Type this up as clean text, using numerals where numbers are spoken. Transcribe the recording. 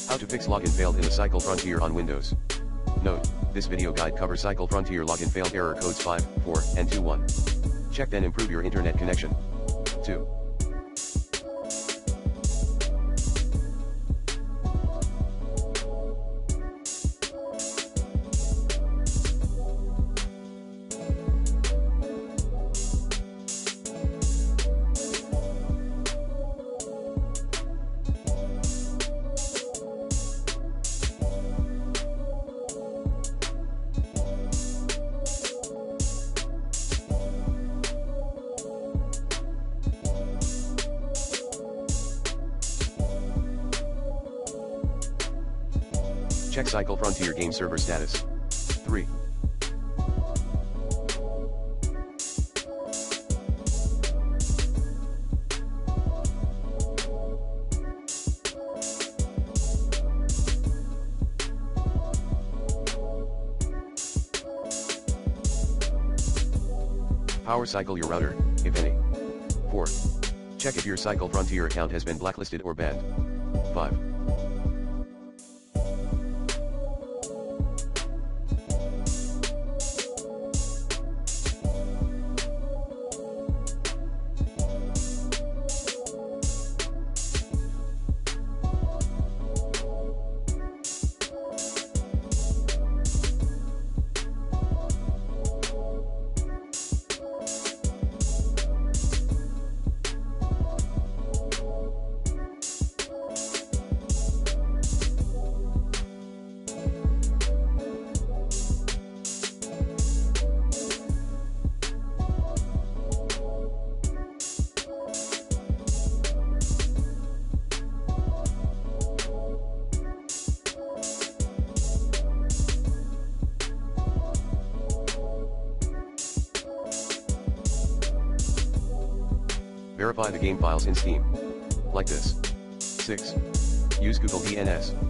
How to fix login failed in the Cycle Frontier on Windows. Note, this video guide covers Cycle Frontier login failed error codes 5, 4, and 21. Check then improve your internet connection. 2. Check Cycle Frontier game server status. 3. Power cycle your router, if any. 4. Check if your Cycle Frontier account has been blacklisted or banned. 5. Verify the game files in Steam. Like this. 6. Use Google DNS.